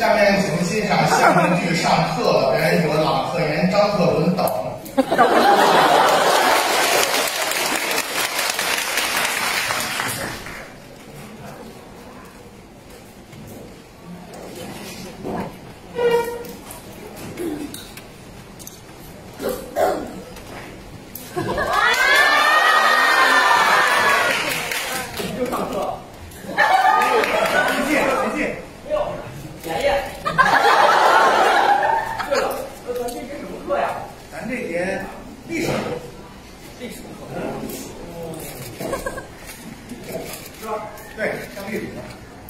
下面请欣赏相声剧《上课了》，表演者郎克言、张克伦等。 又上课。 前进。 爷爷。对了，咱这节什么课呀？ 咱这节历史课。 历史课。 是吧？对，上历史课。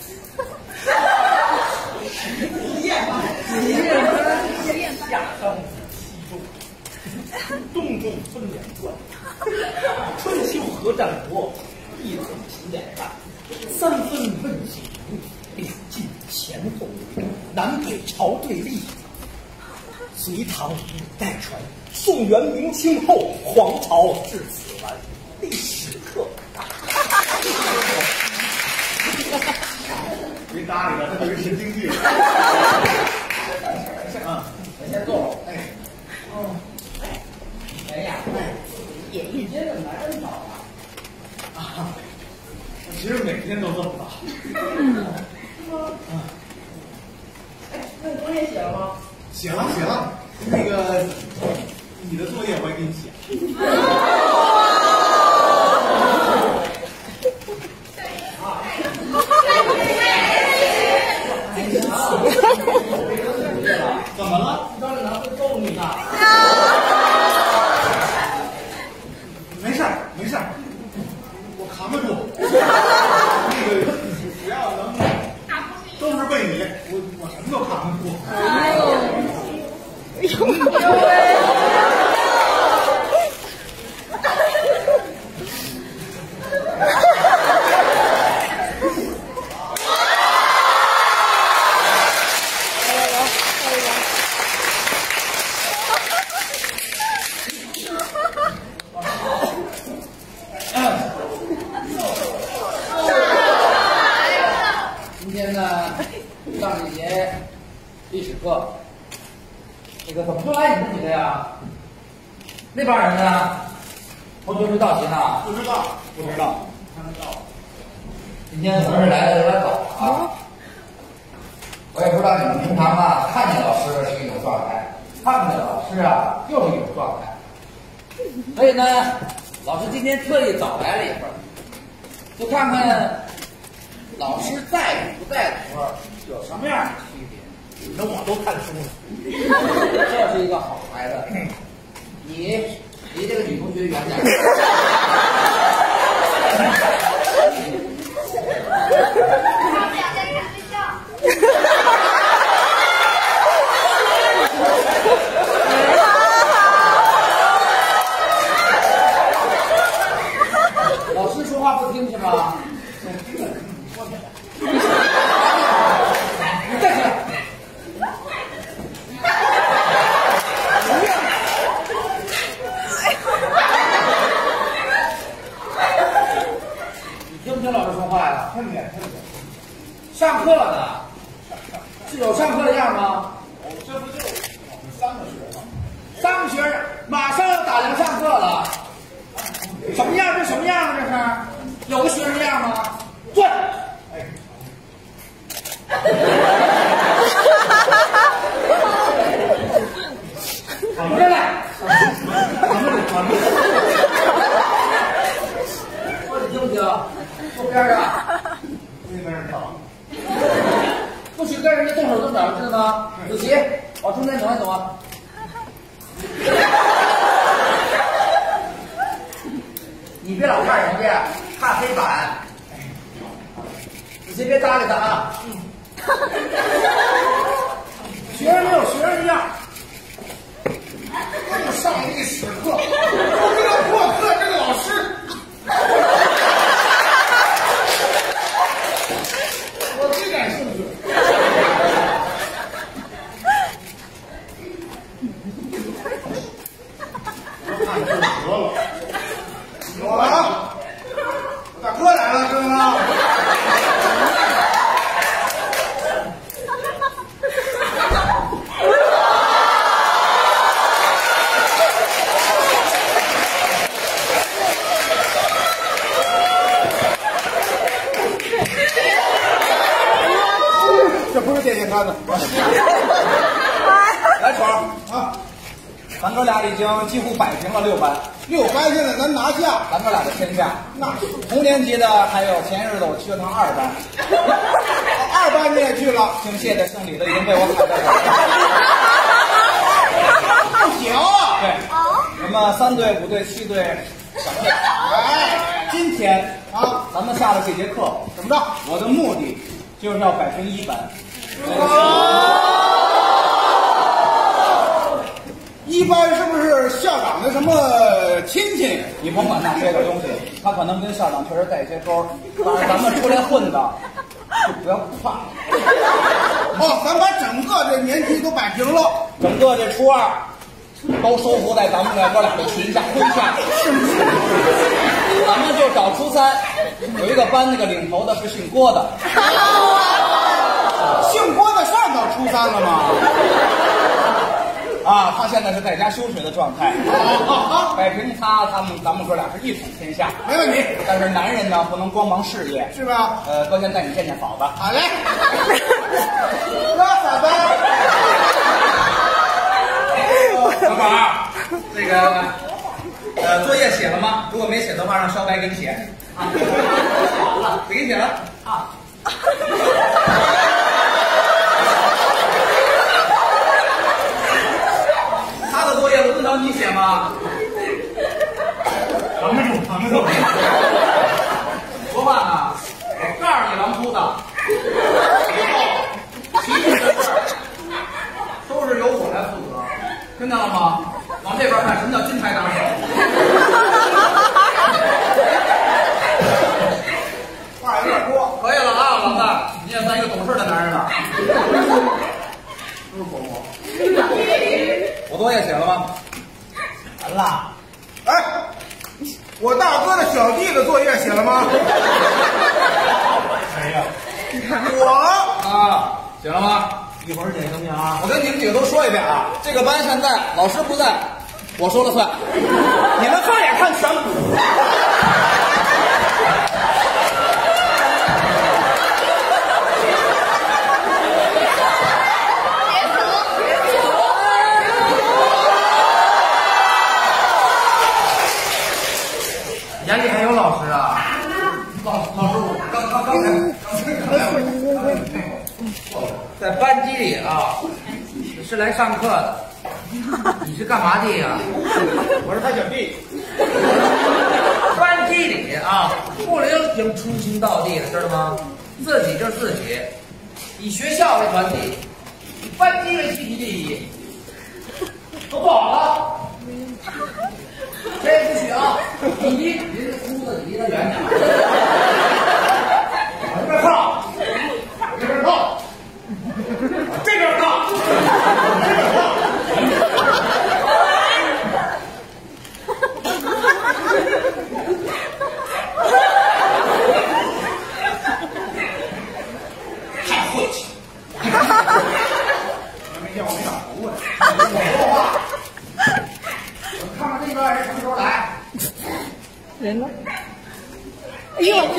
下山西中，动众分两段。春秋和战国，一统秦两汉，三分问景，两晋前后，南北朝对立，隋唐五代传，宋元明清后，皇朝至此完。历史课。 别搭理他，他就是神经病。 我先坐。爷爷，你今天怎么来这么早啊？ 其实每天都这么早。 那你作业写了吗？ 写了。那个，你的作业我也给你写。 怎么了？张正南会揍你的。 没事，我扛得住。那个，只要能，都是为你，我什么都扛得住。 今天呢，上一节历史课，这个怎么就来你们几个呀？那帮人呢？同学没到齐呢？ 不知道。 看得到。今天可能是来的有点早啊。我也不知道你们平常啊看见老师是一种状态，看不见老师啊又是一种状态。所以呢，老师今天特意早来了一会儿，就看看老师在与不在的时候有什么样的区别。 那我都看书了。 这是一个好孩子，你离这个女同学远点。 他们俩在看对象。 老师说话不听是吗？你站起来。你听不听老师说话呀？ 听见。 上课了呢，是有上课的样吗？ 这不就我们3个学生？ 3个学生马上要打铃上课了，什么样？这什么样啊？这是有个学生样吗？坐。躺着来。说你听不听？坐边上。 那边是躺。 不许跟人家动手动脚，知道吗？子琪，往中间挪一挪。你别老看人家，看黑板。子琪别搭理他啊。学生没有学生的样。 这上历史课，不知道过课这个老师。我最感兴趣。我看就得了。有了啊！我大哥来了，知道吗？ 他的。 来，宠儿啊， 咱哥俩已经几乎摆平了6班 6班现在咱拿下， 咱哥俩的天下。 那同年级的还有前日子我去了趟2班 2班你也去了， 姓谢的姓李的已经被我砍在手上。 不行啊！ 对，什么3队、5队、7队省队。 哎， 今天啊， 咱们下了这节课， 怎么着？ 我的目的就是要摆平1班。 1班是不是校长的什么亲戚？ 你甭管那些个东西，他可能跟校长确实带一些勾儿，但是咱们出来混的，就不要怕。 哦，咱把整个这年级都摆平了。 整个这初2都收服在咱们哥俩的裙下麾下，咱们就找初3，有一个班那个领头的是姓郭的， 姓郭的上到初3了吗？ 啊，他现在是在家休学的状态。摆平他，咱们哥俩是一统天下， 没问题， 但是男人呢，不能光忙事业， 是吧？ 哥先带你见见嫂子。 好嘞，拉撒班。 小宝儿，这个作业写了吗？如果没写的话，让小白给你写。啊，写完了，给你写了啊。他的作业轮得着你写吗？ 扛得住，扛得住。 说话呢，我告诉你，狼秃子，以后其余的事儿都是由我来负责，听见了吗？往这边看，什么叫金牌打手？ 话有点多。 可以了啊，老大，你也算一个懂事的男人了。都是婆婆。我作业写了吗？完了。 哎，我大哥的小弟的作业写了吗？ 谁呀？ 我啊，写了吗？ 一会儿写行不行啊？ 我跟你们几个都说一遍啊，这个班现在老师不在，我说了算，你们放眼看全部。 眼里还有老师啊？ 老师，我刚才在班级里啊，你是来上课的，你是干嘛的呀？ 我是他小弟。 班级里啊，不能挺粗心大地的，知道吗？自己就是自己，以学校为团体，以班级为集体利益，都不好了。这不许啊！你这屋子离得远点。往这边靠，这边靠，这边靠，这边靠。 太晦气。 没见我没长头发。 说话。我看看这边人什么时候来？ 人呢？哎呦！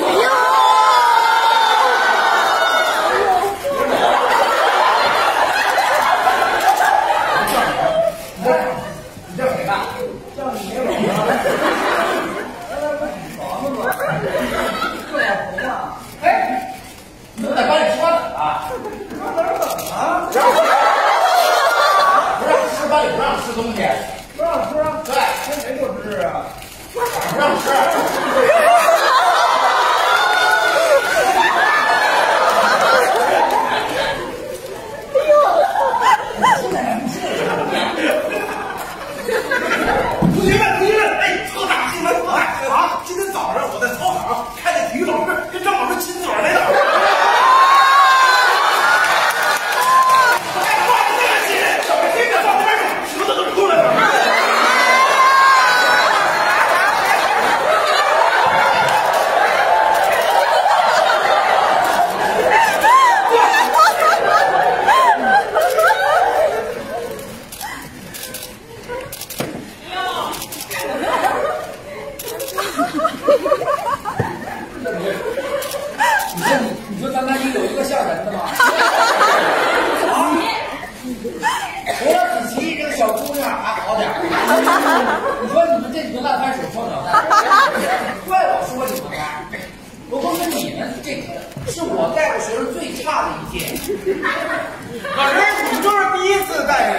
这天是我带过学生最差的一天。 老师，你就是第一次带人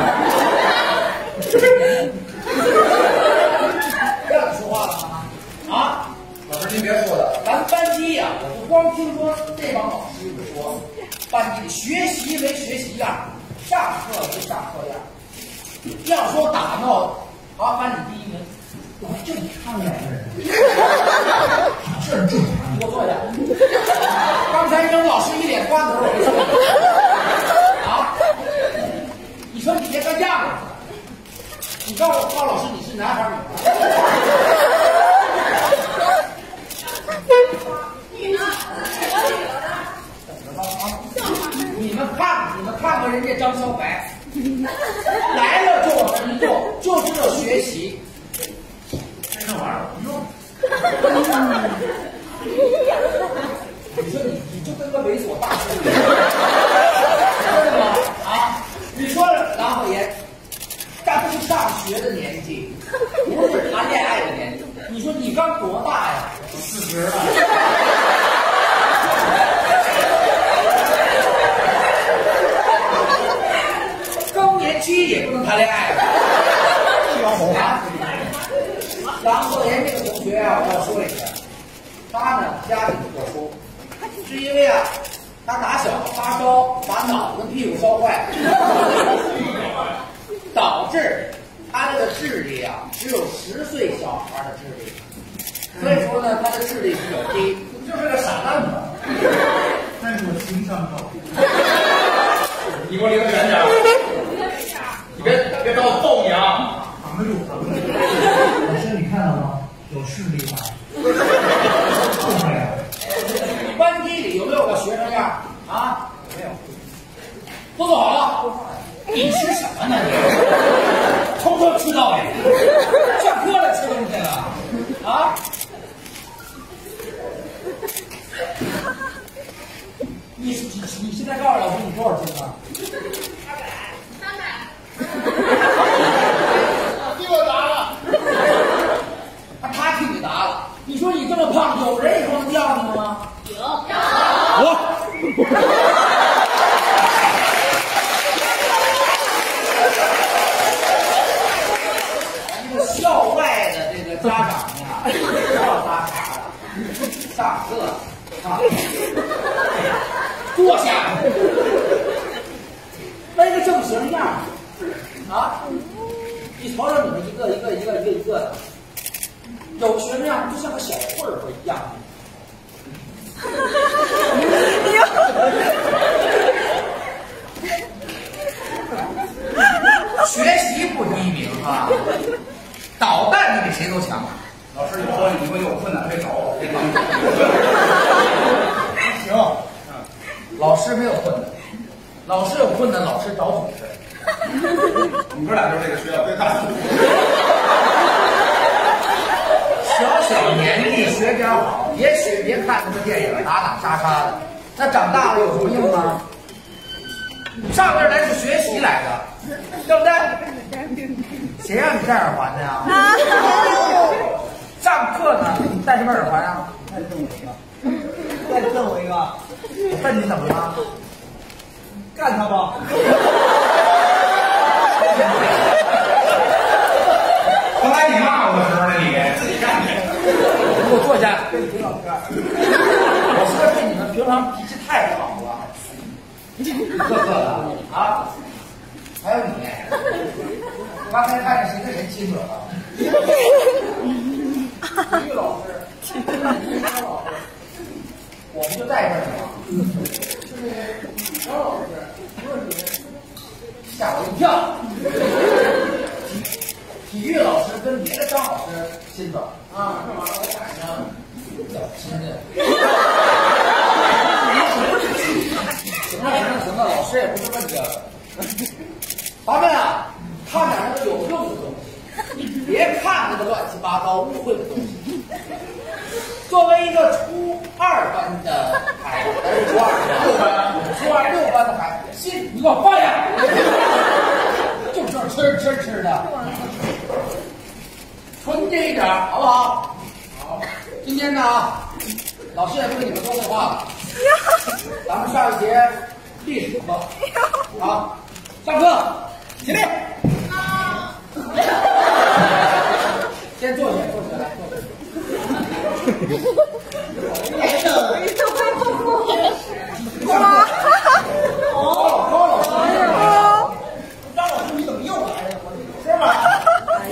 不要你说话了吗？啊， 老师您别说了， 咱班级呀，我不光听说这帮老师们说，班级里学习为学习样，上课为上课样。要说打闹啊，班里第一名，我还正常点的人，这是正常。给我坐下。刚才扔老师一脸瓜子，我没说啊。你说你这个样子，你告诉老师你是男孩女孩？你们看过人家张小白，来了就往这一坐，就知道学习。 这玩意儿不用。 你说你就跟个猥琐大叔一样，知道吗？啊，你说郎浩言，这不是上学的年纪，不是谈恋爱的年纪。你说你刚多大呀 ？40了。 更年期也不能谈恋爱啊！郎浩言这个同学啊，我要说一下，他呢家里不过说，是因为啊，他打小发烧，把脑跟屁股烧坏，导致他这个智力啊只有10岁小孩的智力，所以说呢，他的智力比较低，就是个傻蛋子。 但是我情商高。 你给我离得远点，你别找我揍你啊！ 扛得住，扛得住。 老师，你看到吗？有视力吧？ 班级里有没有个学生样啊？没有。都坐好了。你吃什么呢？你从头吃到尾，上课了吃东西了啊？你现在告诉老师你多少斤了替我答了。 他替你答了。你说你这么胖，有人以后能要你吗？有。一个校外的这个家长呀，不要搭茬了，上课啊，坐下，来个正形样啊！你瞅瞅你们一个的，有学生样就像个小混混一样。学习不第一名啊，捣蛋你比谁都强。 老师，以后你们有困难可以找我，可以帮你。 行，老师没有困难，老师有困难，老师找组织。 你哥俩就是这个学校最大的。 小年纪学点好，别看什么电影打打杀杀的，那长大了有什么用啊？上这儿来是学习来的，对不对？谁让你戴耳环的呀？上课呢，你戴什么耳环啊？ 再赠我一个，再赠我一个， 我问你怎么了？ 干他吧！ 刚才你骂我的时候呢，你自己干去。 给我坐下。我说是你们平常脾气太好了，乐呵的啊！还有你，刚才看着谁跟谁亲嘴了？体育老师，我们就在这儿呢。就是张老师，不是你，吓我一跳。体育老师跟别的张老师亲嘴啊，这玩意儿我赶上小亲的。行了，老师也不是问这个。咱们啊，看点那个有用的东西，别看那个乱七八糟、污秽的东西。作为一个初二班的孩子，咱是初二6班的孩子，心你给我放下，就这吃的，纯这一点，好不好？好。今天呢， 老师也不跟你们说废话了。咱们上一节历史课，好，上课，起立。先坐下，坐下来，坐下。高老师， 张老师，你怎么又来了？是吧？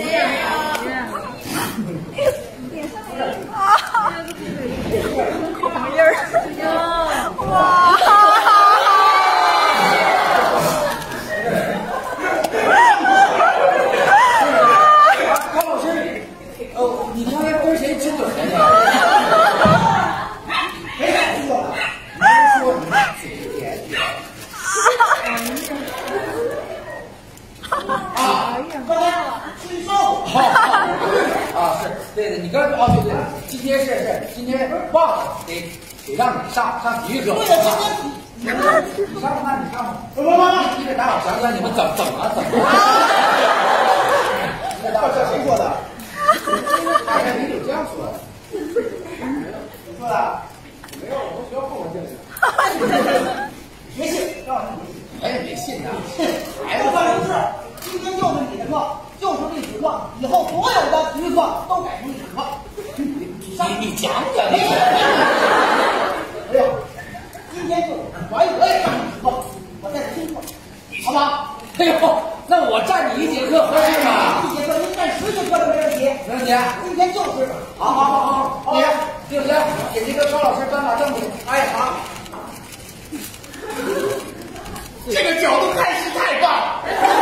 高老师，你刚才跟谁亲嘴来着？ 没敢说了。 没说你嘴甜甜。 刚才吹哨。 是对的，你刚才对对，今天今天忘了，得让你上体育课。 对了，今天你上吧，你上吧。 不， 你给大伙讲讲你们怎么。 这谁说的？ 大概你这样说的。 你说的？ 没有，我们学校后边这个。 别信，张老师别信。 我也没信呐。 我反正是今天就是你的课，就是历史课，以后所有的体育课都改成历史课。 你讲讲那个。 没有，今天就是我也上历史课，我在这听课，好吧？ 哎呦，那我占你1节课合适吗？ 1节课您占10节课都没问题。 没问题。 今天就是好，对不对？给这个高老师端把正经。哎，好。这个角度看戏太棒了。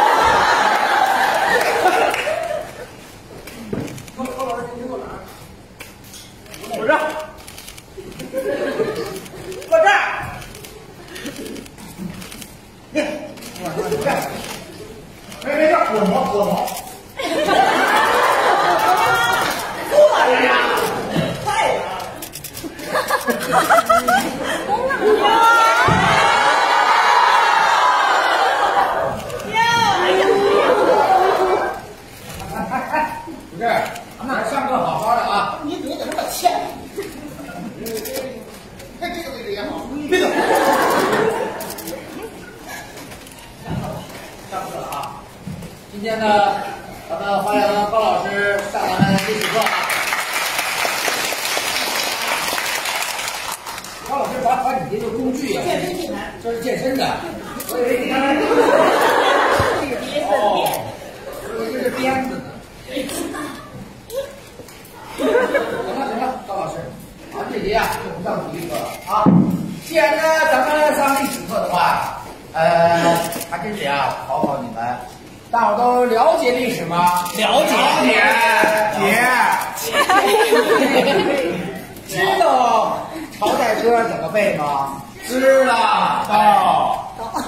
高老师，您坐哪儿？ 我这儿，坐这儿。 没事，我磨。 坐着呀，太阳。 不是，那上课好好的啊。 你嘴怎么这么欠？看这个位置也好。 闭嘴。上课了啊！今天呢，咱们欢迎高老师上咱们历史课。高老师把你这个工具啊， 健身器材， 这是健身的。我以为你刚才这是鞭子呢。行了，高老师，咱这节啊就不上体育课了啊。既然呢咱们上历史课的话，还真是啊，考考你们，大伙都了解历史吗？ 了解。 知道朝代歌怎么背吗？ 知道。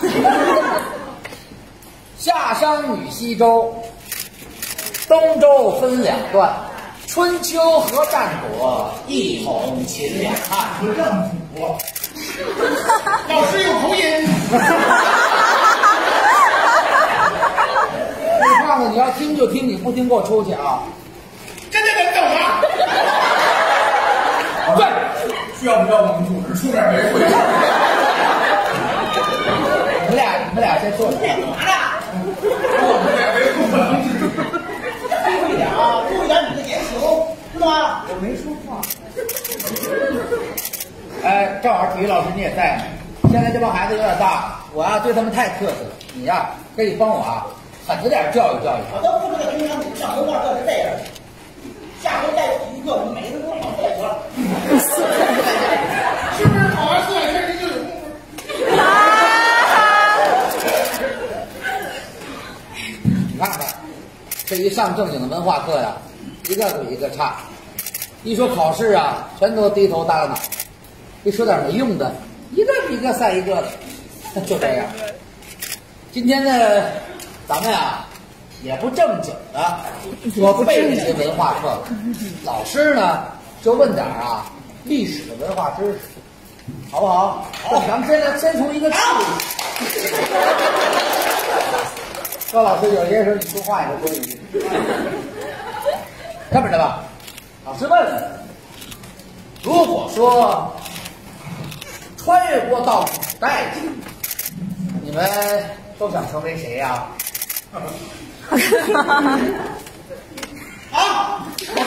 夏商与西周，东周分2段，春秋和战国，一统秦两汉。 不正主。 老师有口音。这话呢，你要听就听，你不听给我出去啊！真的能懂吗？对， 需要不要我们组织出点维护？ 你们俩先坐着。 干嘛呢？ 我们得维护文字。 注意点啊，注意点你的言行，知道吗？ 我没说话。 正好体育老师你也在呢。现在这帮孩子有点大，我啊对他们太客气了，你呀可以帮我啊狠着点教育教育他我。都不知道平常你上文化课是这样的，下回带体育课，你每个人都好带得了。 是不是考完400分就有功夫？你看看，这一上正经的文化课呀，一个比一个差。一说考试啊，全都低头耷拉脑袋；一说点没用的，一个比一个赛一个的，就这样。今天呢，咱们呀也不正经的说背这些文化课了，老师呢就问点啊历史的文化知识，好不好？好，咱们先从一个事物。高老师有些时候你说话也是多余。这么的吧，老师问了， 如果说穿越过到古代，你们都想成为谁呀？ 啊！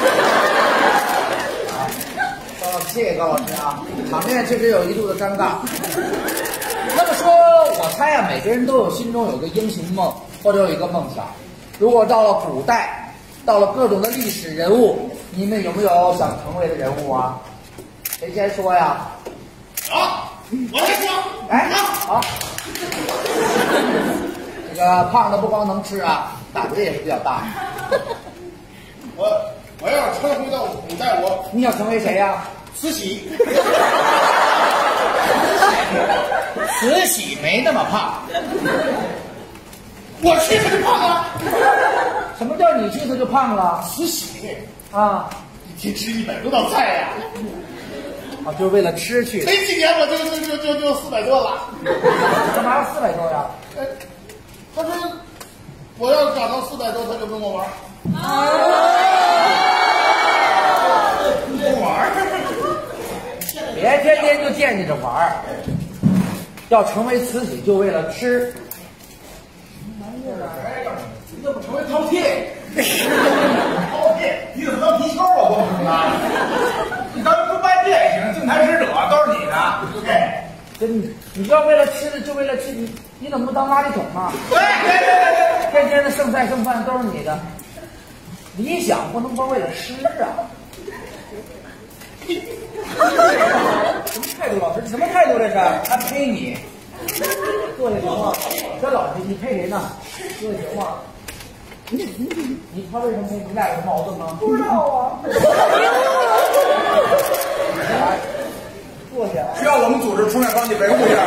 谢谢高老师啊，场面确实有一度的尴尬。那么说，我猜啊，每个人都有心中有个英雄梦，或者有一个梦想。如果到了古代，到了各种的历史人物，你们有没有想成为的人物啊？谁先说呀？ 好，我先说。 哎，好。这个胖的不光能吃啊，胆子也是比较大。 我要是穿回到古代， 你想成为谁呀？ 慈禧。 慈禧没那么胖。 我去他就胖啊！ 什么叫你去他就胖了？ 慈禧啊， 一天吃100多道菜呀！ 啊，就是为了吃去的。 没几年我就400多了。 干嘛要400多呀？ 他说我要长到400多，他就跟我玩。跟我玩？ 别天天就惦记着玩儿。要成为慈禧，就为了吃。 你怎么成为饕餮？饕餮，你怎么当皮球啊？我不知道。你当猪八戒也行，净坛使者都是你的。哎， 真的，你要为了吃就为了吃，你怎么不当垃圾桶啊？ 对， 天天的剩菜剩饭都是你的，理想不能光为了吃啊！什么态度，老师？什么态度这是？他呸你！坐下行吗？这老师，你配谁呢？坐下行吗？他为什么配？你俩有矛盾吗？不知道啊。来，坐下。 需要我们组织出面帮你维护一下。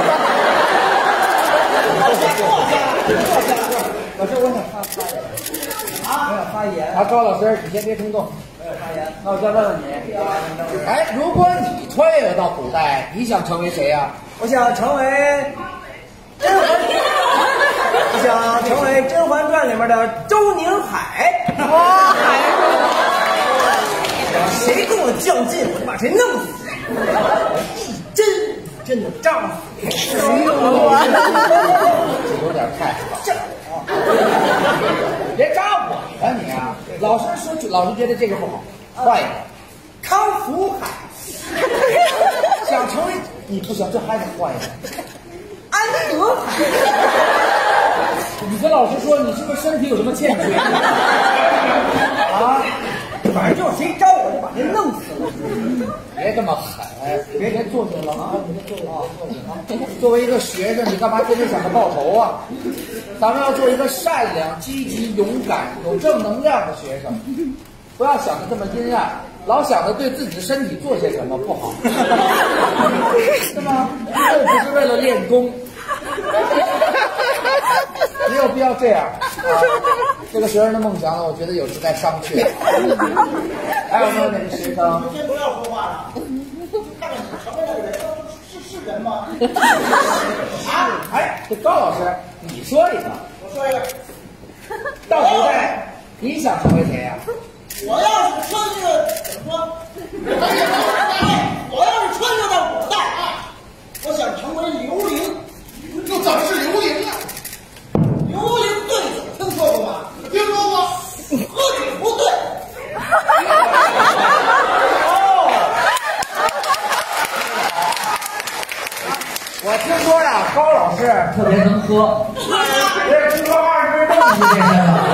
老师，我想发言啊！我想发言啊！高老师，你先别冲动。我想发言，那我再问问你，哎，如果你穿越到古代，你想成为谁呀？ 我想成为甄嬛，我想成为《甄嬛传》里面的周宁海。哇！谁跟我较劲，我就把谁弄死。一针的扎死。 这有点太好。别扎我呀你啊！老师觉得这个不好，换一个。 康福海， 想成为你不行，这还得换一个。 安德海， 你跟老师说，你是不是身体有什么欠缺？啊， 反正就是谁招我就把谁弄死了。 别这么狠，别坐下了啊！你别坐下啊，坐下啊！作为一个学生，你干嘛天天想着报仇啊？咱们要做一个善良、积极、勇敢、有正能量的学生，不要想着这么阴暗，老想着对自己的身体做些什么不好，是吗？又不是为了练功，没有必要这样啊！这个学生的梦想呢，我觉得有时待商榷。还有没有哪个学生？ 你先不要说话了，看看你什么这个人是人吗？ 啊，哎，这高老师，你说一个， 我说一个， 到古代你想成为谁呀？ 我要是穿越怎么说？我要是穿越到古代啊，我想成为刘伶。又怎么是刘伶啊？刘伶对酒听说过吗？听说过。喝酒不对。 我听说呀，高老师特别能喝，这听说20分钟就变身了。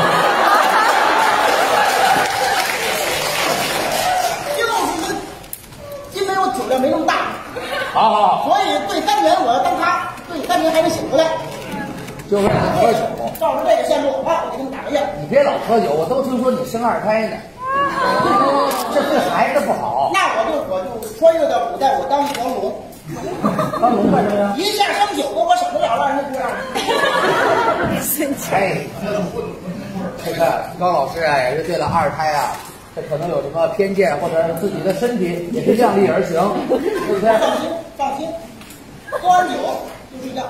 因为我酒量没那么大， 好， 所以对3年我要当他，对3年还能醒回来。 就为了喝酒。 照着这个线路，啊，我给你打个样。 你别老喝酒，我都听说你生2胎呢，这对孩子不好。 那我就穿越到古代，我当一条龙。 当龙干什么呀？ 一下生9个，我省得了让人家这样。 哎，这个高老师啊，也是对了2胎啊，这可能有什么偏见，或者自己的身体也是量力而行，对不对？ 放心，喝完酒就睡觉。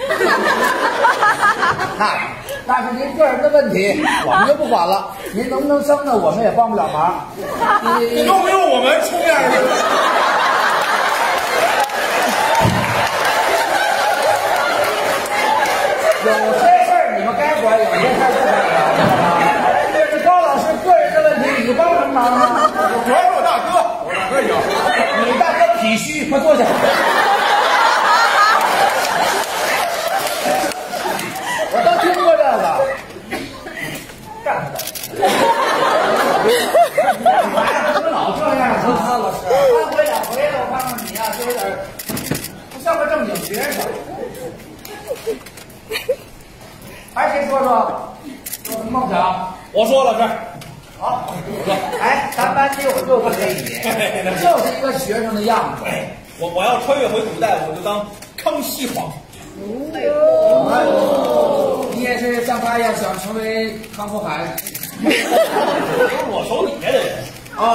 那是您个人的问题，我们就不管了。您能不能生呢？我们也帮不了忙。 你用不用我们出面去？ 体虚，快坐下。我都听过这个。站着。怎么老这样啊，老师？3回2回了，我看看你呀，就有点不像个正经学生。还谁说说？有什么梦想？ 我说老师。 好，哎，咱班里我就不给你，就是一个学生的样子。 我要穿越回古代，我就当康熙皇帝。 你也是像他一样想成为康福海？ 我手底下的人。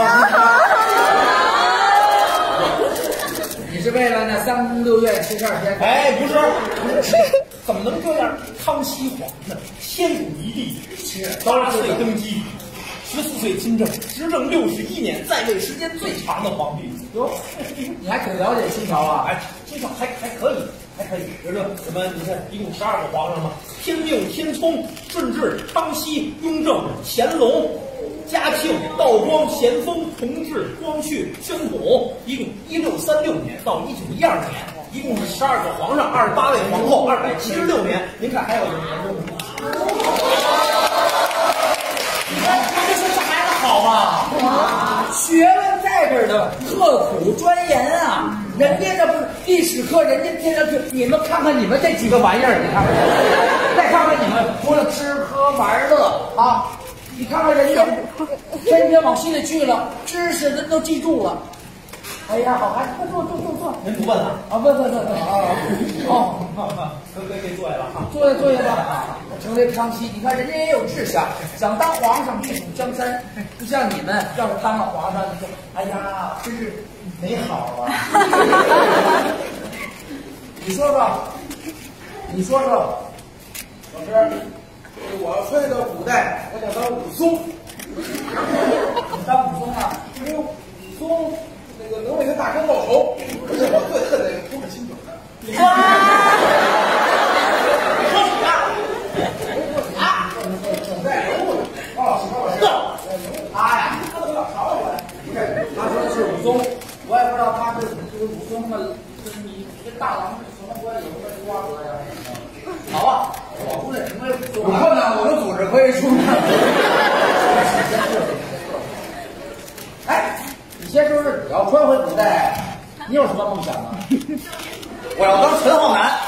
你是为了那3宫6院72天？ 哎，不是，怎么能这样？康熙皇呢，千古一帝，8岁登基。14岁亲政，执政61年，在位时间最长的皇帝。 哟，你还挺了解清朝啊？ 哎，清朝还可以，还可以。比如说什么，你看一共12个皇上嘛，天命、天聪、顺治、康熙、雍正、乾隆、嘉庆、道光、咸丰、同治、光绪、宣统，一共1636年到1912年，一共是12个皇上，28位皇后，276年。您看还有一个年终。 好嘛，学问在这儿的，刻苦钻研啊！人家这不是历史课，人家天天去，你们看看你们这几个玩意儿，你看看，再看看你们除了吃喝玩乐啊，你看看人家天天往心里去了，知识人都记住了。哎呀，好孩子，快坐。 您不问了啊？问啊！哦， 可以坐下了哈。 坐下吧。成为康熙，你看人家也有志向，想当皇上避暑江山，不像你们，要是当了皇上，你说，哎呀，真是没好啊！你说说， 老师，我要穿越到古代，我想当武松。 你当武松啊？ 因为武松那个能为他大哥报仇，而且我最恨那个偷着亲嘴的。 他呀，不是，他说的是武松，我也不知道他是这个武松的，就是你跟大郎什么关系，有什么瓜葛呀？好啊，我出来成为武松。 我看看我的组织可以出来。 哎，你先说说你要穿回古代，你有什么梦想啊？ 我要当陈浩南，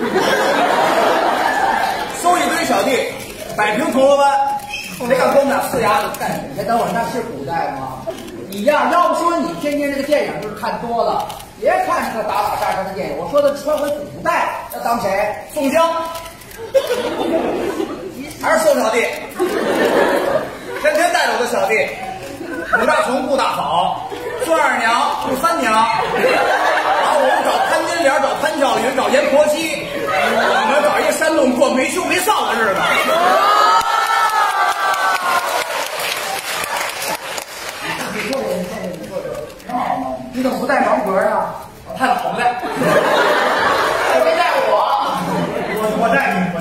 收一堆小弟，摆平铜锣湾。谁敢跟我们俩呲牙的干？ 你等会儿那是古代吗？你呀，要不说你天天这个电影就是看多了，别看这个打打杀杀的电影。我说的穿回古代要当谁？ 宋江，还是宋小弟，天天带着我的小弟，武大雄顾大嫂，孙二娘顾三娘，然后我们找潘金莲，找潘巧云，找阎婆惜，我们找一个山洞过没羞没臊的日子。 你怎么不带盲盒啊？ 我太好了， 还没带我。 我带你。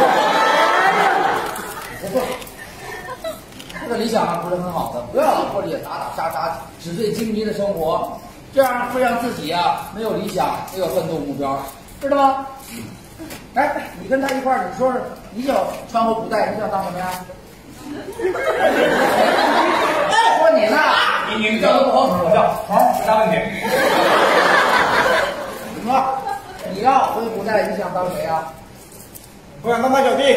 不错，这个理想啊不是很好的，不要老过着打打杀杀、纸醉金迷的生活，这样会让自己啊没有理想，没有奋斗目标，知道吗？哎，你跟他一块儿，你说说，你想穿回古代，你想当什么呀？说你呢？ 你叫他不好使，我叫好，没啥问题。 你说，你要回古代，你想当谁呀？ 我想当他小弟。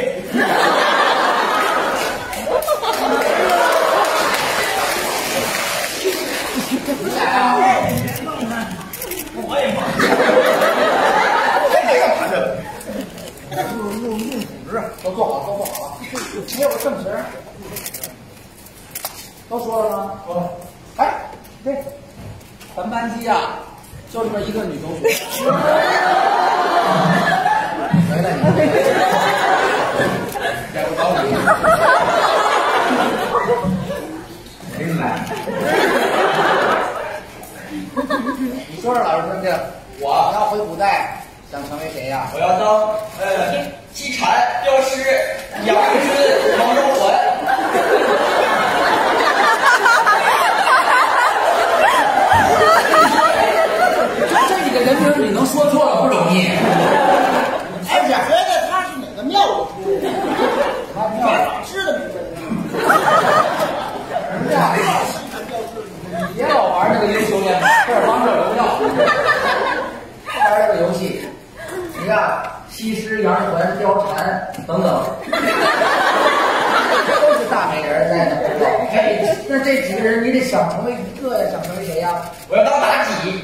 你俩呀？ 我也忙。 这干嘛去了？ 用组织都做好了，没有个正形。都说了吗？说了。哎，对，咱班级呀，就这么一个女同学。回来你，再不找你，谁来？你说说，老师听听，我要回古代，想成为谁呀？ 我要当机禅、镖师、杨贵军、王中环。 人名你能说错了不容易。 而且合计他是哪个庙里出的？别老师的名字。 儿子呀，你别老玩那个英雄联盟，这是王者荣耀，玩这个游戏，你看西施、杨环、貂蝉等等，都是大美人在那。哎，那这几个人你得想成为一个呀，想成为谁呀？ 我要当妲己，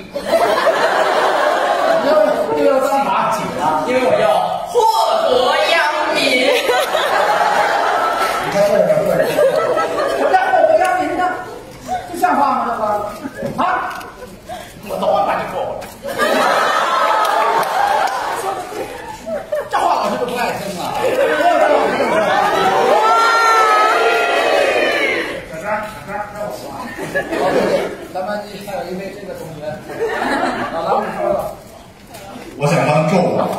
你要当妲己啊？ 因为我要祸国殃民。 你看这个个人，什么叫祸国殃民呢？这像话吗？这个啊， 我早晚把你过过来。 这话老师就不爱听了。 小张，让我说啊。 好，咱们还有一位这个同学，老狼你说了， 我想当纣王。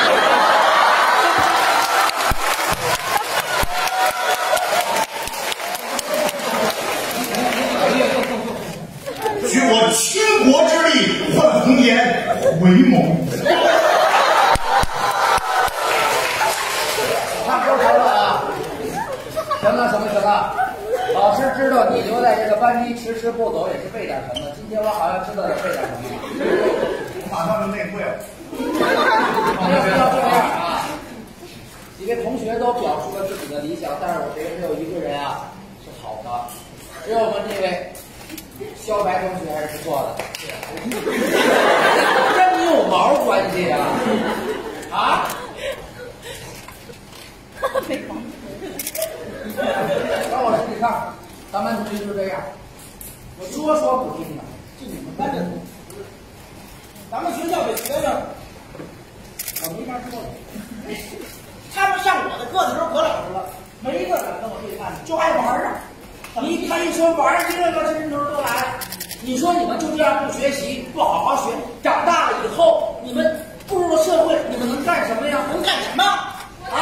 举我倾国之力换红颜回眸。 唱歌成了啊！行了，老师知道你留在这个班级迟迟不走也是为点什么。今天我好像知道点为点什么。 我马上就内会了。 不要这样啊！几位同学都表述了自己的理想，但是我觉得没有一个人啊是好的。只有我们这位肖白同学还是不错的。跟你有毛关系啊？啊？让我试试看，咱们同学就这样，我说不听的，就你们班的同学， 咱们学校的学生， 我没法说了。 他们上我的课的时候可老实了，没一个敢跟我对看，就爱玩啊。他一说玩，一个个伸头都来了。 你说你们就这样不学习，不好好学，长大了以后，你们步入社会，你们能干什么呀？ 能干什么？ 啊？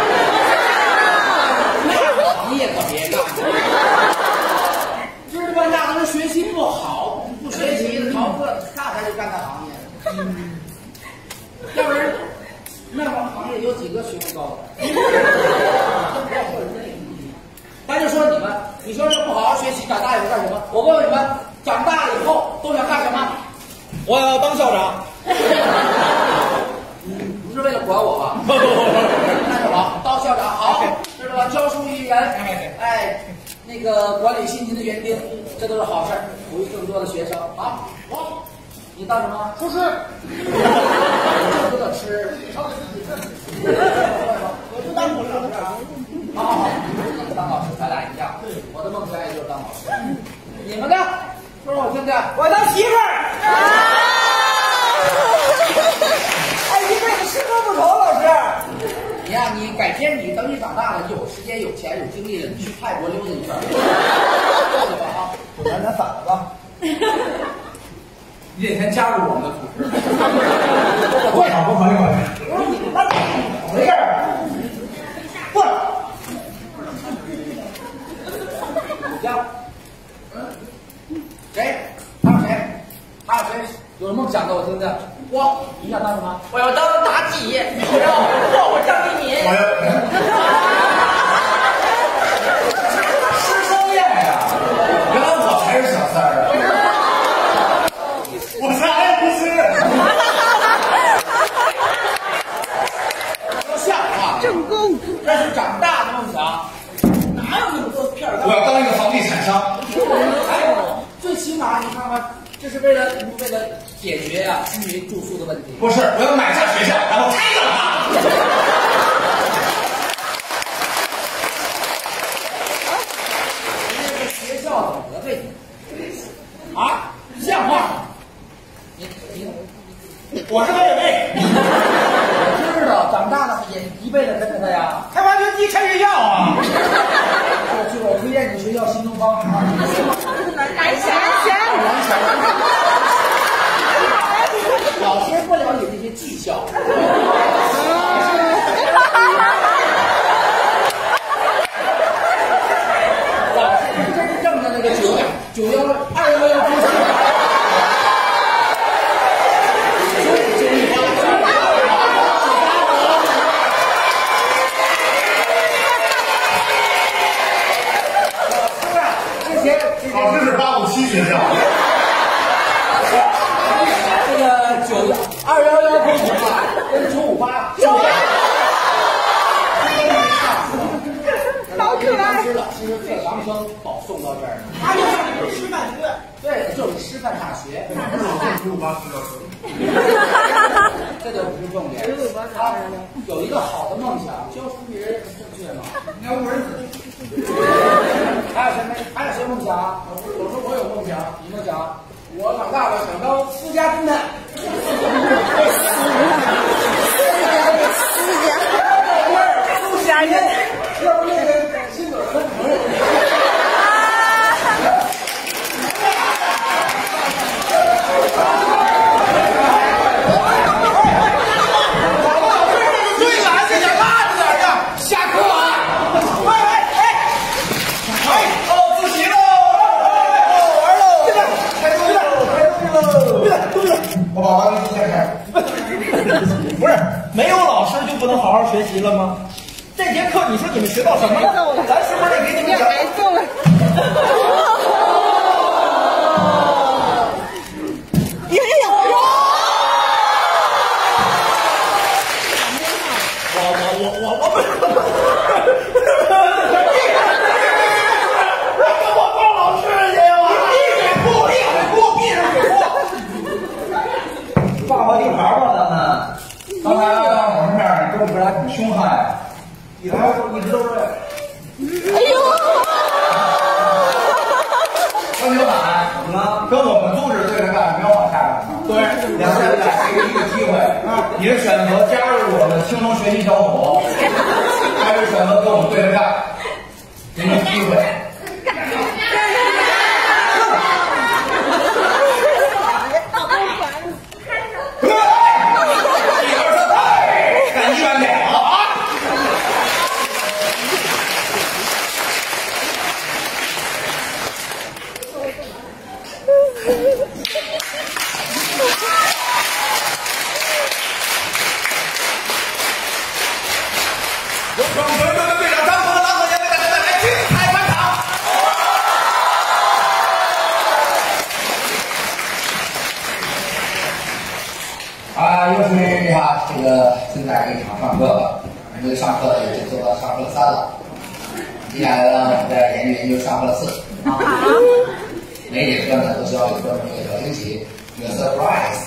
那行业可别干，知道吧？那他们学习不好，不学习逃课，那才就干那行业。要不然，那帮行业有几个学问高的？咱就说你说这不好好学习，长大以后干什么？我问问你们，长大了以后都想干什么？ 我要当校长。 不是为了管我吧？那就好，当校长好，知道吧？教书育人，哎，那个管理辛勤的园丁，这都是好事儿，鼓励更多的学生。好，你当什么？厨师。就知道吃。 我就当我老师。 好，你当老师，咱俩一样。我的梦想也就是当老师。你们呢？说说我听听。 我当媳妇儿。哎，一辈子吃喝不愁，老师。 你呀，你改天你等你长大了，有时间、有钱、有精力了，你去泰国溜达一圈，对吧？啊， 咱反了吧？ 你得先加入我们的组织。 我考不考虑考虑？ 我说你们班怎么回事儿？过来。 行。谁？还有谁？还有谁有梦想的？我听听。你想当什么？ 我要当妲己，我要祸国殃民。 我师生恋呀！原来我才是小三儿啊！ 我才不是。 说像话！正宫，这是长大的梦想。 哪有那么多片儿？ 我要当一个房地产商。 哎，最起码你看看，这是为了解决呀居民住宿的问题。 不是，我要买下学校，然后拆了它。 这个学校怎么得罪你？啊，像话吗？你我是卫卫， 我知道，长大了也一辈子跟着他呀。 开挖掘机拆学校啊！ 我推荐你学校新东方。 来钱。 老师不了解这些技巧。老师真正的那个911出现。所 211可以行吗？跟958。好可爱！其实这狼生保送到这儿，他就是师范学院，对，就是师范大学。这就不是重点。他有一个好的梦想，教书育人，正确吗？应该误人子弟。还有谁梦想？我说我有梦想，你梦想？我长大了想当私家侦探。私家人，要不那个亲嘴的朋友。 对了，这点慢着点呀！下课啊！哦，自习喽！玩喽！开东西了！ 我把玩具先开。 不是没有老师就不能好好学习了吗？这节课你说你们学到什么了？咱是不是得给你们讲？ 爸爸地盘吧，咱们。刚才我们这儿跟我们俩挺凶悍，一直都是。哎呦！张小满，怎么了？跟我们组织对着干，没有往下干。对，两个人来给一个机会啊！你是选择加入我们轻松学习小组，还是选择跟我们对着干？给你机会。又是这个现在一场上课了，这个上课已经做到上课3了，接下来呢，我们再研究上课4啊。每节课呢都需要有个一个小惊喜，一个 surprise。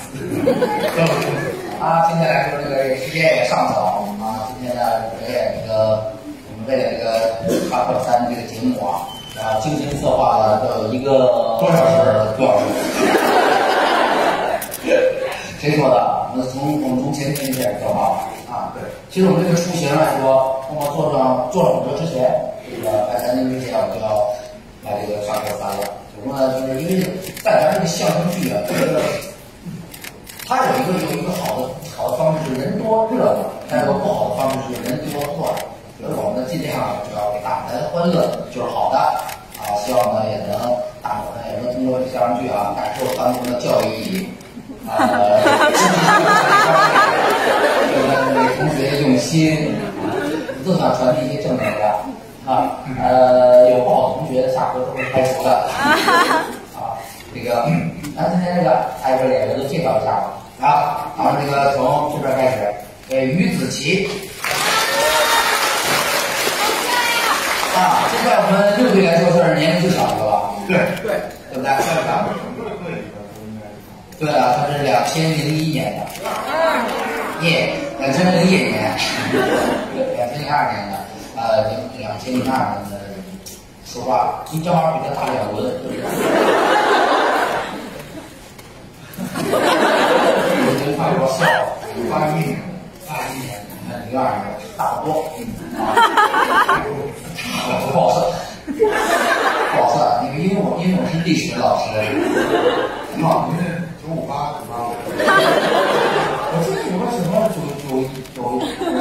啊，今天来说这个时间也尚早啊，今天呢我们为了这个上课3这个节目啊，精心策划了都有1个多小时。谁说的？我们从前天开始策划啊。对，其实我们这个出行来说，我们坐上火车之前，这个来3天之前我就要来这个上课3了。什么呢？就是因为在咱这个相声剧啊，它有一个好的方式是人多热闹，但有个不好的方式是人多乱。所以我们尽量主要给大家带来欢乐就是好的啊。希望呢也能大伙呢也能通过这相声剧啊感受当中的教育意义。同学的用心，都想传递一些正能量啊。有不好的同学下课都会开除的啊。这个，咱今天这个挨个演员都介绍一下吧啊。好，这个从这边开始，于子琪啊，这在我们6队来说算是年龄最小的吧？对不对？对啊，他是2001年的，2001年，2002年的，2002年的，说话你正好比他大2轮，对不对？我就发过笑，81年，你看02年大不多，我不好算，那个因为我是历史老师，啊。958，我记得有个什么958，211，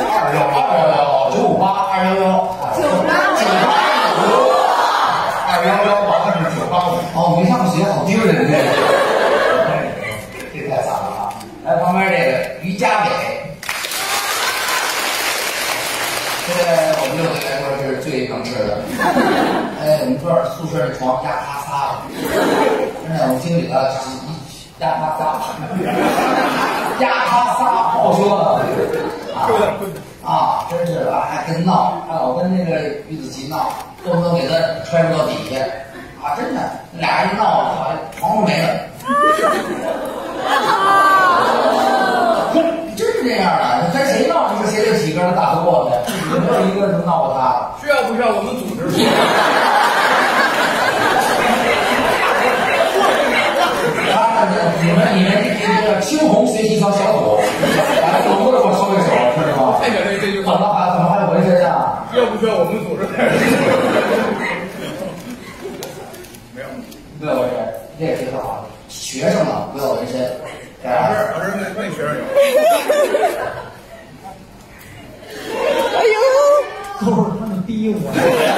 完了是985。哦，没上过学，好丢人呢。这太惨了啊！来旁边这个于家伟，这个我们6队来说是最能吃的。我们宿舍的床压塌仨了，真的，我们经理了。压塌仨， 压他仨好说啊，真是的，还真闹，还老跟那个于子琪闹，动不动给他揣入到底下啊，真的，俩人一闹，好像床都没了。真是这样的，跟谁闹就是谁这几个人打不过的，没有一个能闹过他的。 需要不需要我们组织？ 你们这个青红学习小组，来总部给我收一手，是吗？ 太给这句话， 怎么还纹身啊？ 需要不需要我们组织？ 没有纹身，这也挺好。学生嘛，不要纹身。 老师那学生有。 哎呦，都是他们逼我。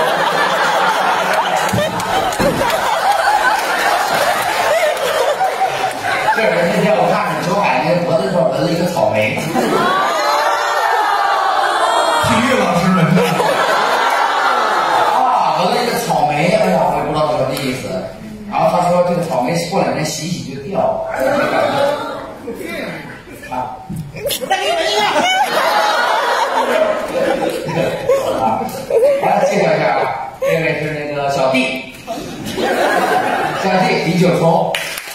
这人那天我看着周海那个脖子上纹了一个草莓。 体育老师纹的。 啊，纹了一个草莓，哎呀，我也不知道什么意思。然后他说这个草莓过2天洗一洗就掉了。啊，我再给你纹一个。来介绍一下，这位是那个小弟，小弟李九重。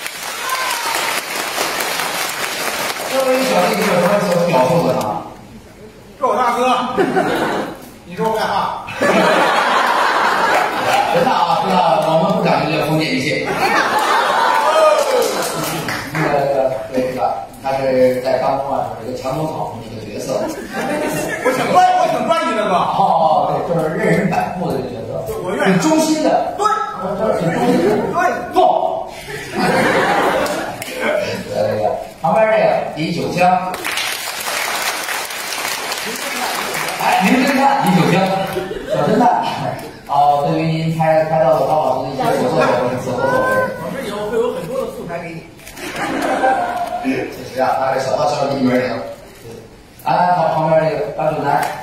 作为小弟，你有什么表述的呢？ 这我大哥，你说我干啥？ 真的啊，真的，我们不讲究这个封建迷信。对这个，他是在当中啊，是一个墙头草的一个角色。 我挺专一的哥。 哦，对，就是任人摆布的这个角色， 我愿意挺忠心的。 对， 挺忠心的。 对， 坐。这个旁边这个李九江，哎，名侦探李九江，小侦探。哦，对于您拍到的高老师的一些所作所为， 我们以后会有很多的素材给你。 确实啊，他这小道消息一门灵。啊，他旁边这个大俊男，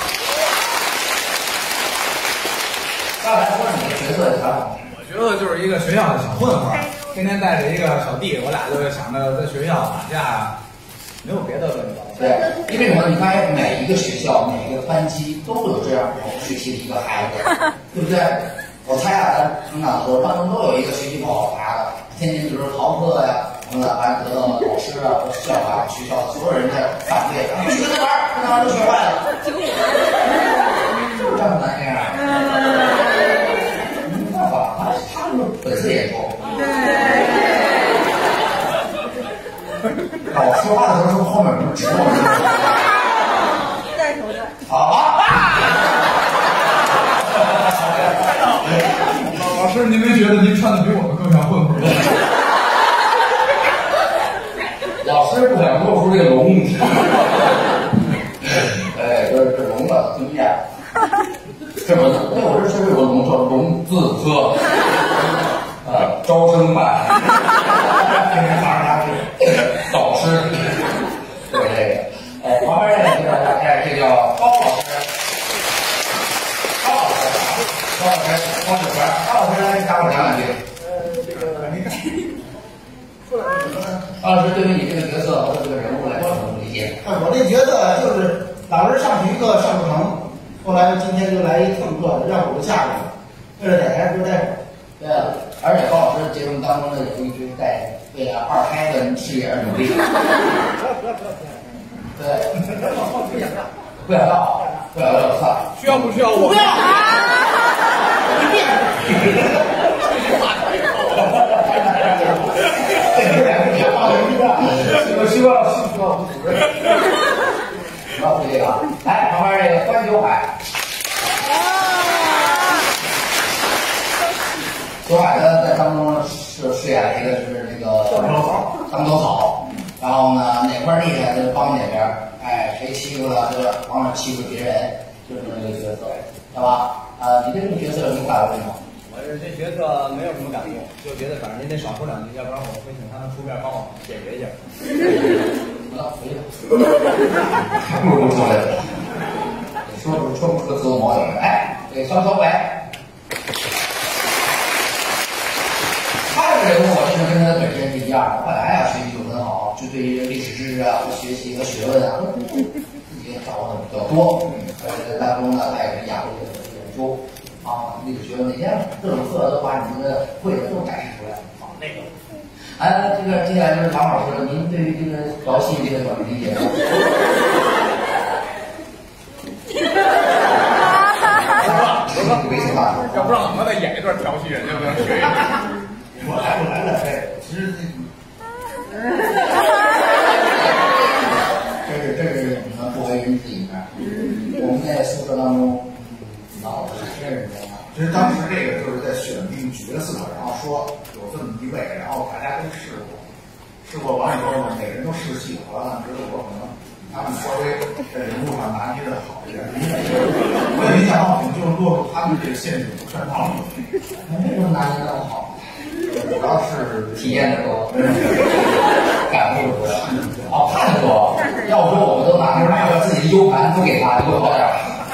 刚才说你的角色是啥？ 我觉得就是一个学校的小混混，天天带着一个小弟，我俩就想着在学校打架，没有别的问题。 对，因为什么？你发现每一个学校、每一个班级都有这样好学习的一个孩子，对不对？我猜啊，咱成长的时候当中都有一个学习不好的孩子，天天比如说逃课呀什么的，还得到老师啊、校长、学校所有人在反对，去跟他玩，跟他玩都学坏了，就是这么难这样。没办法，他们本事也多。老说话的时候，后面不是指我。 带头的。 好啊！ 老师，您没觉得您穿的比我们更像混混吗？ 老师不想露出这个龙。哎，这龙的经验。这不，哎，我这是有个龙叫龙字科，招生办。今天早上他是导师，就是这个。哎，旁边这个介绍一下，哎，这叫高老师，高老师，高老师来给大伙讲两句。高老师对于你这个角色和这个人物来说怎么理解？ 我这角色就是老是上体育课上不成，后来今天就来一蹭课，让我下去了，为了在台多待会儿。 对啊，而且高老师节目当中呢，也一直在为了二胎的事业而努力。对，不想要，不想要算了。 需要不需要我？ 不要。 我希望吴主任。好，这个，来旁边这个关九海。九海呢，在当中饰演了一个是这个当头草，然后呢哪块厉害就帮哪边，哎，谁欺负了就往哪欺负别人，就是这么一个角色，对吧？你对这个角色有什么感悟吗？ 我这角色没有什么感悟，就觉得反正您得少说两句，要不然我会请他们出面帮我解决一下。 回去，还不如出来了。说不出个自我毛病来。哎，这个肖小伟。他这个人物我真的跟他的本身是一样的，本来啊学习就很好， 好，就对于历史知识啊、学习和学问啊，已经掌握的比较多。在当中呢，他也是雅鲁的研究啊，历史学问那些各种课都把你们的会的都展示出来。好，那个。这个接下来就是王老师，您对于这个调戏这个怎么理解呢？ 要不让我们再演一段调戏人家，不能学一个。 我来不来了？哎，其实这个你们不为人知里面，我们在宿舍当中老是认识的。 其实当时这个就是在选定角色，然后说有这么一位，然后大家都试过完以后呢，每个人都试戏完了之后，可能他们稍微在人物上拿捏的好一点。我也没想到我们就落入他们这个陷阱圈套里。 为什么拿捏那么好？主要是体验的多，感悟的多，看的多。要不说我们都拿着自己的 U 盘都给他，多好点。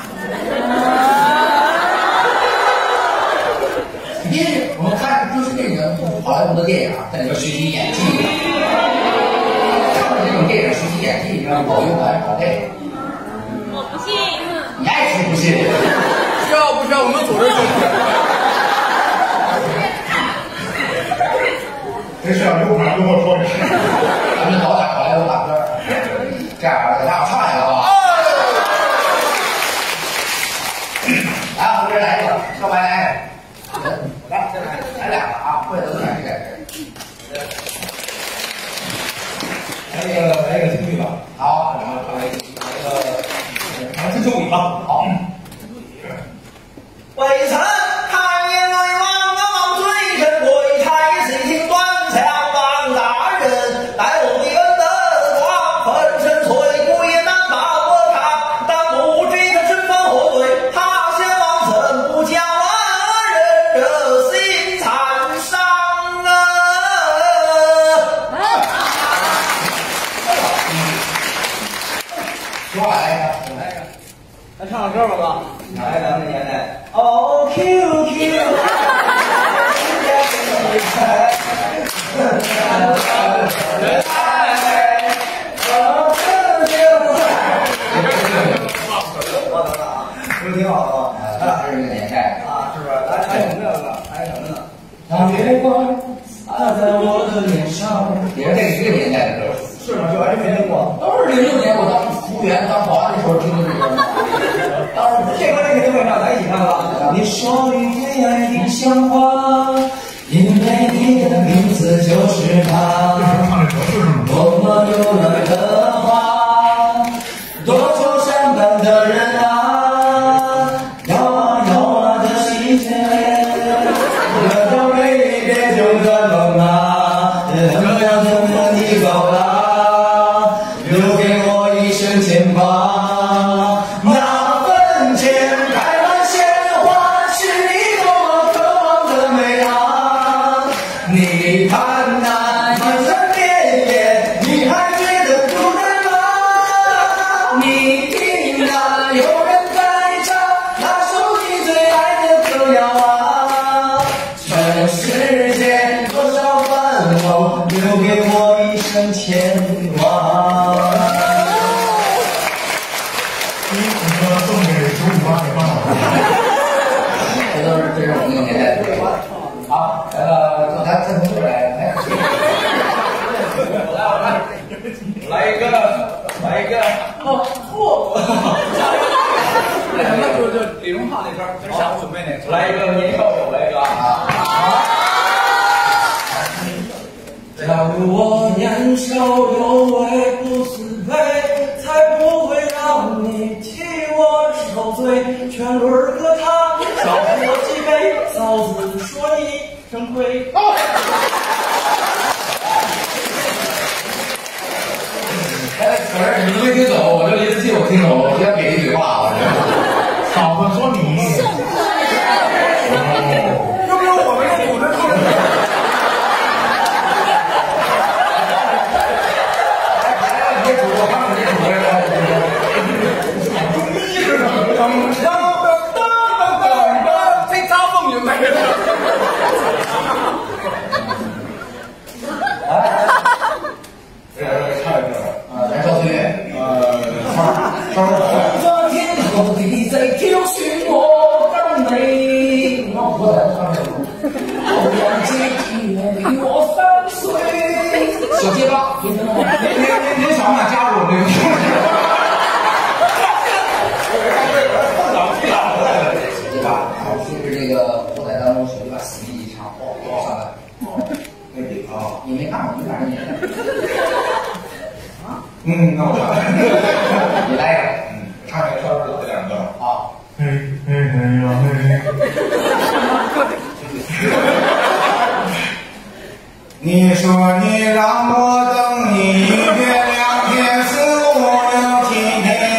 因为我们看就是这个好莱坞的电影，在里边学习演技，像这种电影学习演技，你让老用来搞这个， 我不信， 你爱信不信？ 需要不需要我们组织这是要有盘跟我说一声， 咱们搞点好莱坞大片，这样给大伙唱一个吧。来，我这来一个，小白来。来，来俩了啊！会的都来这个。 来一个京剧吧。 好，然后来一个长春秋笔吧。 好。 微臣太爷来望望罪臣贵太岁听端详王大人，待我的恩德光分身翠骨也难把我看，但不知他身犯何罪，他先王怎不将人这心惨伤啊！ 说话来一个。 咱唱个歌吧，哥。来，咱们这年代。哦 ，QQ。不是挺好的吗？ 这是这个年代啊，是不是？来唱什么这个？唱什么呢？ 当月光洒在我的脸上，也是这个一个年代的歌。 是吗？就完全没听过。 都是06年我当服务员、当保安的时候听的这歌。 当时这歌你肯定会唱，咱一起唱吧。你说语言爱的像话，因为你的名字就是他。多么柔软的话，多愁善感的人啊，摇啊摇啊的心间，这种美丽别就的梦啊，怎么样怎么你走了，留给我一生牵挂。那坟前开满鲜花，是你多么渴望的美啊！你看那漫山遍野，你还觉得主人吗？你听那有人在唱那首你最爱的歌谣啊！全世界多少繁华，留给我一生牵挂。 送给15万给帮老师。 这是我们那个年代的歌。好，咱从这来， 来一个， 那什么，就李荣浩那歌，就是下午准备那个。 来一个年少有来一个啊！假如我年少有为不自卑，才不会让你替我受罪。全轮和他少喝几杯，嫂子说一声亏。 可是你们没听懂，我就离得近，我听懂了，我先给一句话，我这。 嫂子说你。 要不然我们又组织出来。这扎风云来了。 昨天后你在挑选我的美，我欧阳姐姐比我3岁。小结巴， 您想不想加入我这个？ 小结巴，然后就是这个后台当中小结巴死命一唱，上来。 没底啊！ 你没看过，你看人家。 那我唱。 你来一个， 唱一个稍微老一点的啊。 嘿嘿嘿呀嘿。你说你让我等你1天2天4、5、6、7天。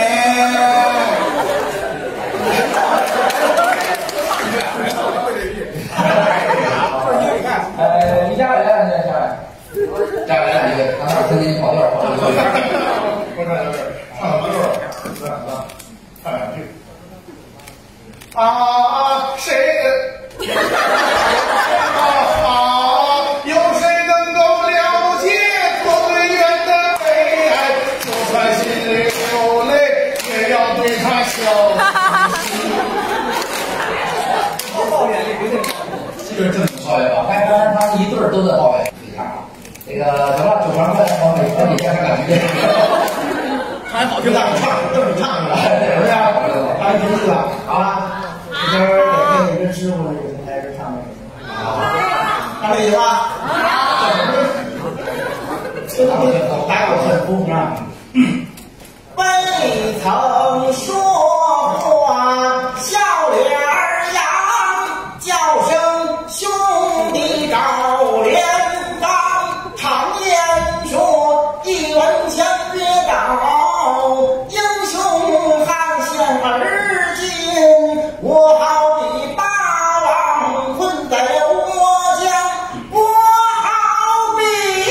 你下来，下来，刚才听你跑调跑的。 我这唱什么歌？唱2句。谁？有谁能够了解做对人的悲哀？就算心里流泪，也要对他笑。 抱怨这是正经抱怨吧？刚才他一对儿都在抱怨。这个行了，9万块钱往美国你先感觉。 还好听， 让你唱，让你唱的，怎么样？还听这个啊？这边得跟你跟师傅那个台是唱的。唱这句话。打我很不让。未曾说话，笑脸儿扬，叫声兄弟照脸帮。常言说，一文枪别倒，英雄汉献而今。我好比霸王困在刘魔江，我好比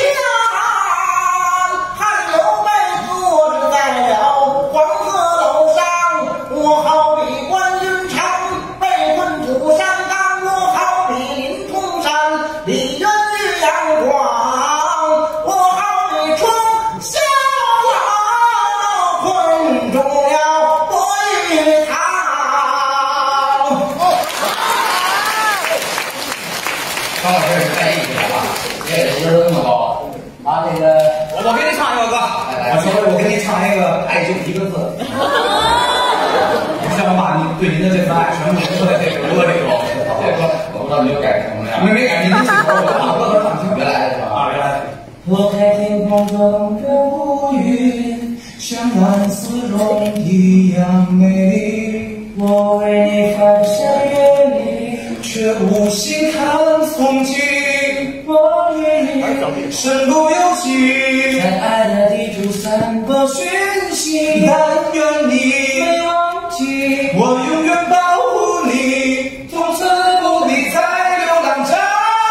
汉刘备坐着在了黄鹤楼上，我好比关云长被困土山冈，我好比林冲山李渊玉阳光，我好比冲霄王困住了博玉堂。 张老师是在意的吧？这个不是那么高啊！这个我给你唱一个歌， 我给你唱一个爱就一个字。我想把你对您的这份爱全部融在这个歌里头。 这个我不知道你有改成什么样。 没改，您起头，我把歌都唱清。 原来的是吧？ 原来。 我在天空中的乌云，像蓝丝绒一样美丽。我为你翻山越岭，却无心看风景。我愿意身不由己，在爱的地图散播讯息。但愿你没忘记，我永远保护你，从此不必再流浪找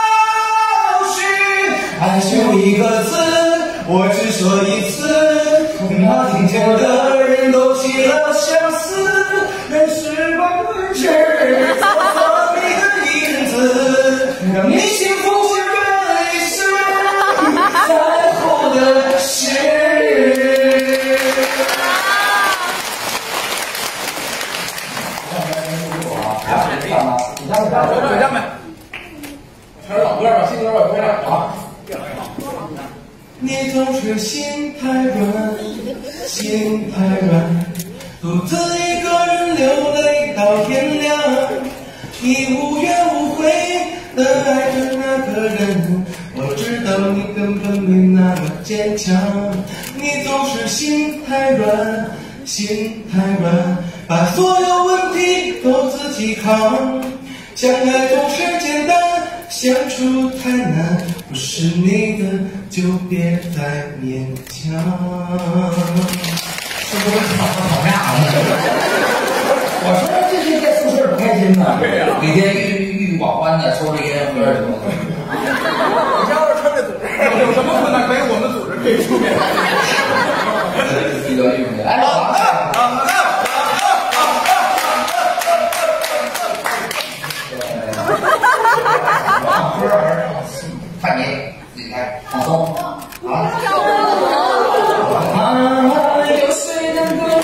寻。爱就一个字，我只说一次，恐怕听见的人都起了相思。任时光吞噬错错你的影子，让你幸福是这一世在乎的事。 嘴上面， 全是老歌吧，新歌我也不会唱啊。 你总是心太软，心太软，独自一个人流泪到天亮。你无怨无悔的爱着那个人，我知道你根本没那么坚强。你总是心太软，心太软，把所有问题都自己扛。相爱总是简单，相处太难，不是你的就别再勉强。 是不是吵架了？ 我说这是在宿舍不开心呢，每天郁郁寡欢的，抽着烟喝着酒。 你要是穿这组织，有什么困难可以我们组织可以出面。 比较郁闷。哎，好了。唱歌还是唱戏？看你自己放松啊！有谁能够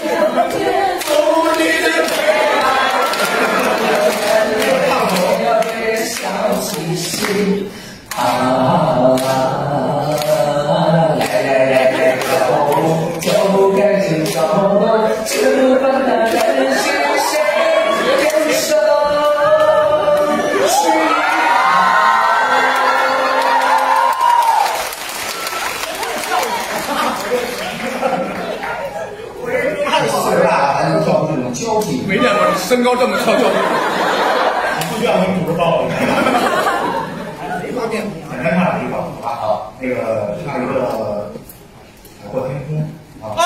交际。 没见过身高这么高就。 不需要你组织报了。简单看了一个啊，好，那个看一个海阔天空啊。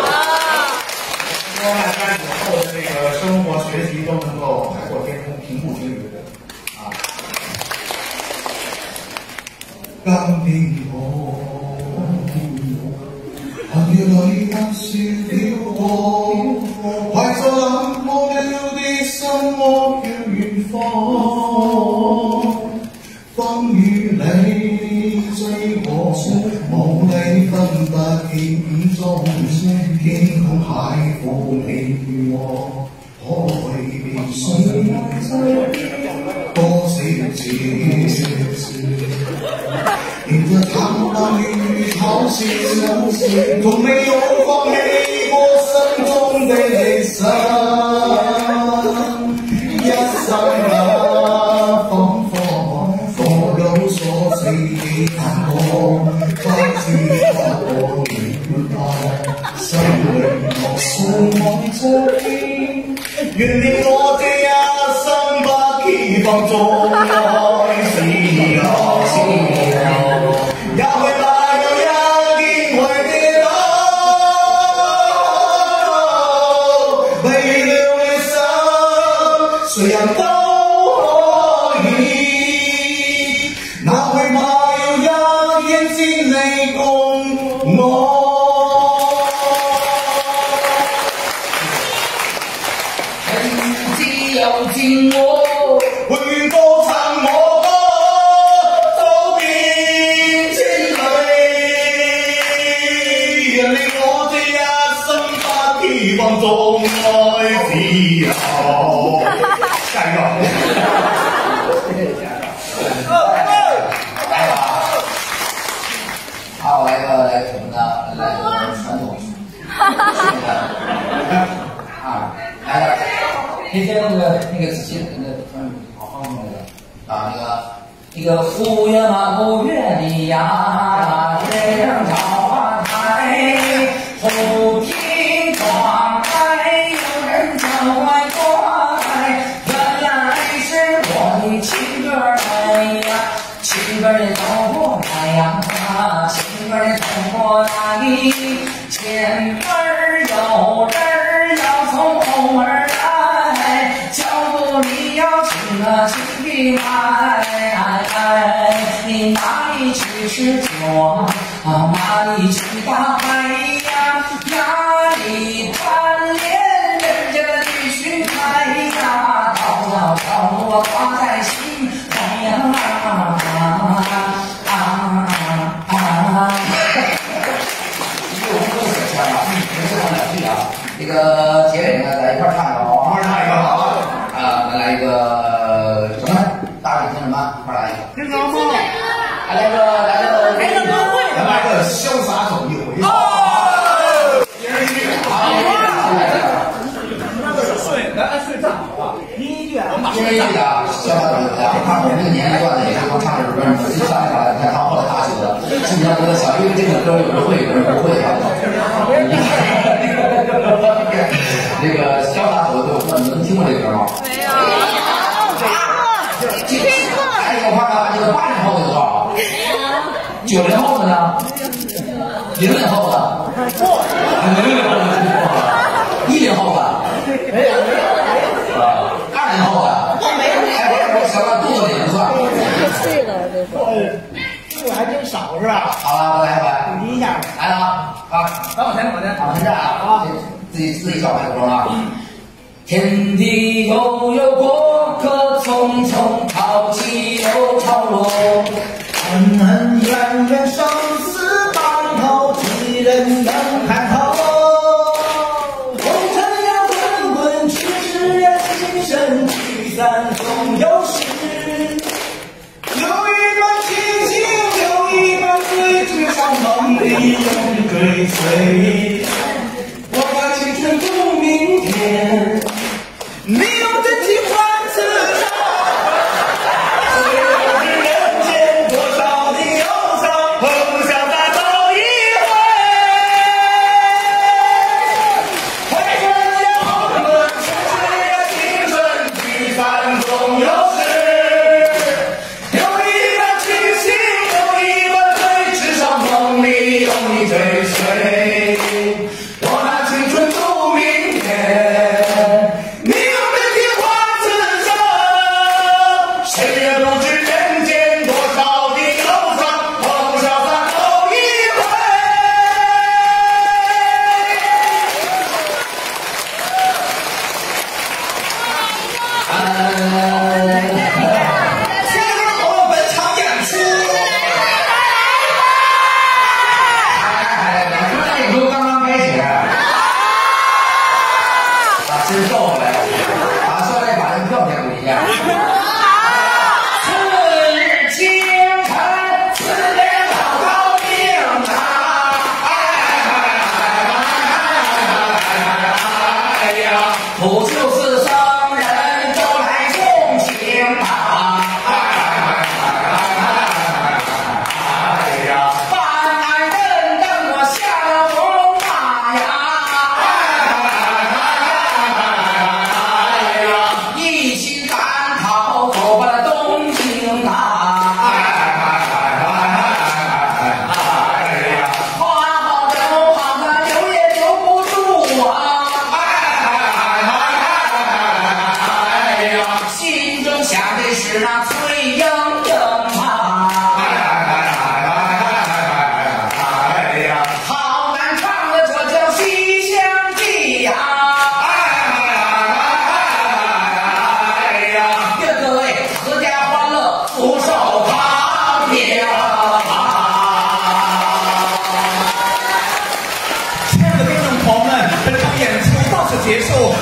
希望大家以后的这个生活学习都能够海阔天空、平步青云啊。今天我寒夜裏不是了我，懷着冷漠了的心窩叫遠方。風雨裏追我，無理分不見蹤，天空海闊你與我，可會變心？多少次，迎着tháng năm雨潮汐，都沒有放棄過心中的理想。一生啊，彷彿各有所思的感覺，不知不覺原來生命樂上望着天，願令我這一生不羈放縱愛自由。也會哪有一天會跌倒，為了理想，誰人都可以，哪會怕有一天千里共我。 人只有盡我， 會歌唱我歌。放縱愛自由。下一個。 好，来个什么呢？来个传统。啊，来个，那天那个仔细好好那个啊那个五月嘛5月里呀，月亮照花台，红苹花开，有人叫乖乖，原来是我的亲哥儿呀，亲哥儿走过来呀，亲哥儿走过来，前边有人要从后门来，脚步里要轻啊轻地迈，你哪里去吃酒啊？哪里去打牌呀？哪里贪恋人家的女婿牌呀？道要道路我挂在心怀呀！这个结尾呢，在一块唱一个，一块唱一个好啊！来一个什么？大家听什么？一块来一个。听什么？来个歌会。 咱来个潇洒走一回。 睡站好吧？一句啊， 因为这个啊，潇洒走一回啊，他们这个年龄段的也是说唱这首歌，自己上来才唱后来大学的。基本上都在想，因为这个歌有人会，有人不会啊。这个潇洒走一回，你们听过这个歌吗？没有。还有一个话呢，这个80后的多少？90后的呢？00后的？00后的？10后的？没有。20后的？我想到肚子里不算。 对了，这还真少是吧？ 好了，我来一回。 你一下来了啊！ 往前， 往前站啊！自己小麦克风啊！天地悠悠，过客匆匆，潮起又潮落。 恩恩怨怨，生死白头，几人能看透？红尘呀滚滚，世事人心深，聚散终有时。有一段清醒，有一段醉，至少梦里永追随。我把青春度明天，你用真情换此生。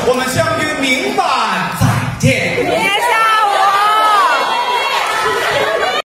我们相